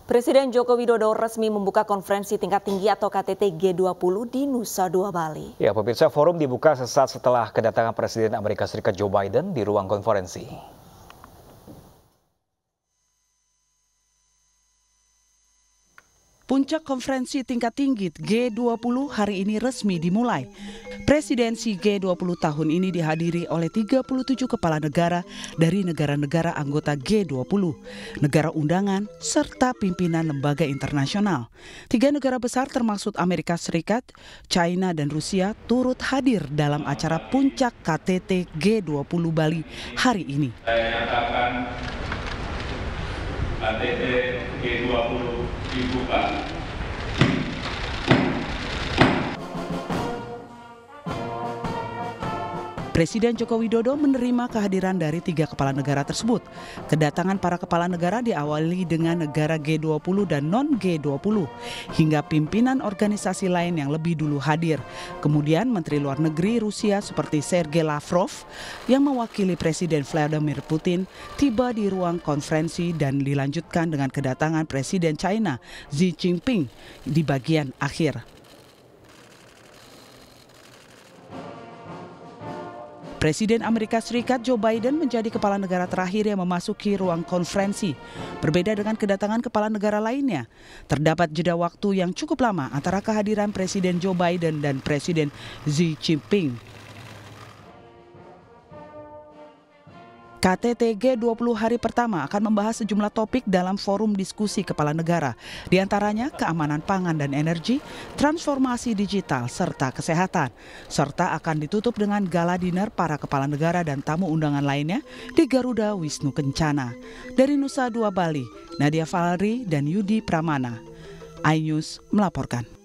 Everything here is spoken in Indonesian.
Presiden Joko Widodo resmi membuka konferensi tingkat tinggi atau KTT G20 di Nusa Dua Bali. Ya, pemirsa, forum dibuka sesaat setelah kedatangan Presiden Amerika Serikat Joe Biden di ruang konferensi. Puncak konferensi tingkat tinggi G20 hari ini resmi dimulai. Presidensi G20 tahun ini dihadiri oleh 37 kepala negara dari negara-negara anggota G20, negara undangan, serta pimpinan lembaga internasional. 3 negara besar termasuk Amerika Serikat, China, dan Rusia turut hadir dalam acara puncak KTT G20 Bali hari ini. Saya nyatakan KTT G20 dibuka. Presiden Joko Widodo menerima kehadiran dari 3 kepala negara tersebut. Kedatangan para kepala negara diawali dengan negara G20 dan non-G20, hingga pimpinan organisasi lain yang lebih dulu hadir. Kemudian Menteri Luar Negeri Rusia seperti Sergei Lavrov yang mewakili Presiden Vladimir Putin tiba di ruang konferensi dan dilanjutkan dengan kedatangan Presiden China Xi Jinping di bagian akhir. Presiden Amerika Serikat Joe Biden menjadi kepala negara terakhir yang memasuki ruang konferensi. Berbeda dengan kedatangan kepala negara lainnya, terdapat jeda waktu yang cukup lama antara kehadiran Presiden Joe Biden dan Presiden Xi Jinping. KTT G20 hari pertama akan membahas sejumlah topik dalam forum diskusi kepala negara, di antaranya keamanan pangan dan energi, transformasi digital, serta kesehatan. Serta akan ditutup dengan gala dinner para kepala negara dan tamu undangan lainnya di Garuda Wisnu Kencana. Dari Nusa Dua Bali, Nadia Falri dan Yudi Pramana, iNews melaporkan.